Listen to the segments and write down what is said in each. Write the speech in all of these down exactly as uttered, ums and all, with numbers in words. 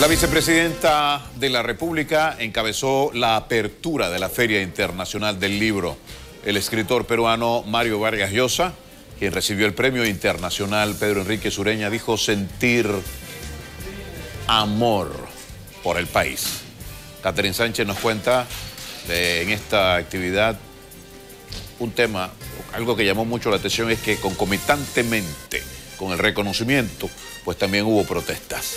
La vicepresidenta de la República encabezó la apertura de la Feria Internacional del Libro. El escritor peruano Mario Vargas Llosa, quien recibió el premio internacional Pedro Enrique Sureña, dijo sentir amor por el país. Catherine Sánchez nos cuenta de, en esta actividad un tema, algo que llamó mucho la atención es que concomitantemente con el reconocimiento, pues también hubo protestas.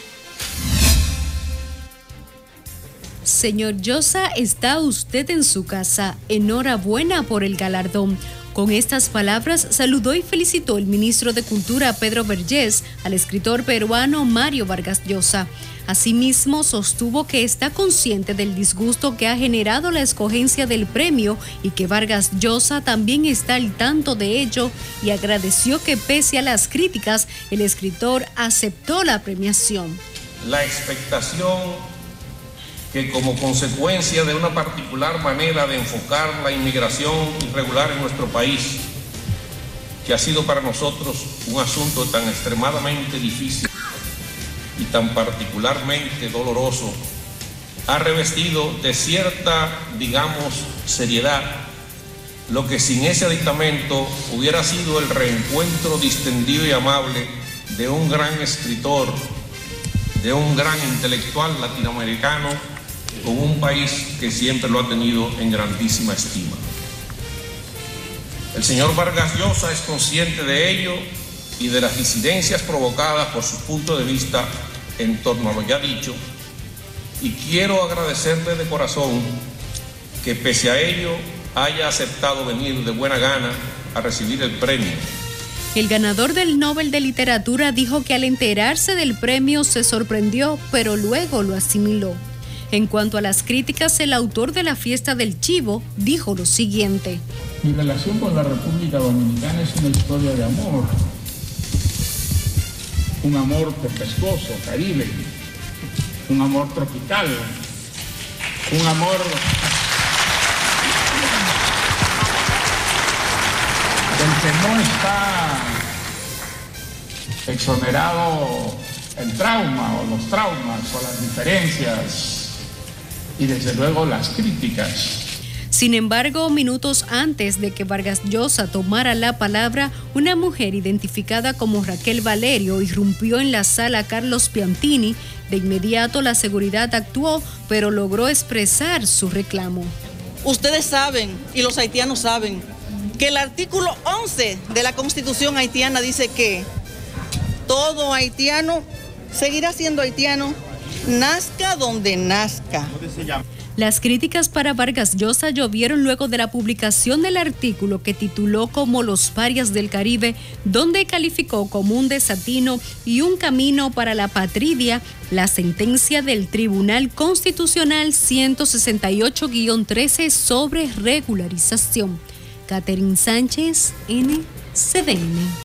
Señor Llosa, está usted en su casa. Enhorabuena por el galardón. Con estas palabras saludó y felicitó el ministro de Cultura Pedro Vergés al escritor peruano Mario Vargas Llosa. Asimismo, sostuvo que está consciente del disgusto que ha generado la escogencia del premio y que Vargas Llosa también está al tanto de ello, y agradeció que pese a las críticas, el escritor aceptó la premiación. La expectación que como consecuencia de una particular manera de enfocar la inmigración irregular en nuestro país, que ha sido para nosotros un asunto tan extremadamente difícil y tan particularmente doloroso, ha revestido de cierta, digamos, seriedad, lo que sin ese aditamento hubiera sido el reencuentro distendido y amable de un gran escritor, de un gran intelectual latinoamericano, con un país que siempre lo ha tenido en grandísima estima. El señor Vargas Llosa es consciente de ello y de las disidencias provocadas por su punto de vista en torno a lo ya dicho, y quiero agradecerle de corazón que pese a ello haya aceptado venir de buena gana a recibir el premio. El ganador del Nobel de Literatura dijo que al enterarse del premio se sorprendió, pero luego lo asimiló. En cuanto a las críticas, el autor de la fiesta del chivo dijo lo siguiente: mi relación con la República Dominicana es una historia de amor, un amor tempestuoso, caribe, un amor tropical, un amor del que no está exonerado el trauma o los traumas o las diferencias y desde luego las críticas. Sin embargo, minutos antes de que Vargas Llosa tomara la palabra, una mujer identificada como Raquel Valerio irrumpió en la sala Carlos Piantini. De inmediato la seguridad actuó, pero logró expresar su reclamo. Ustedes saben, y los haitianos saben, que el artículo once de la Constitución haitiana dice que todo haitiano seguirá siendo haitiano, nazca donde nazca. Las críticas para Vargas Llosa llovieron luego de la publicación del artículo que tituló como Los parias del Caribe, donde calificó como un desatino y un camino para la patria la sentencia del Tribunal Constitucional ciento sesenta y ocho guion trece sobre regularización. Catherine Sánchez, N C D N.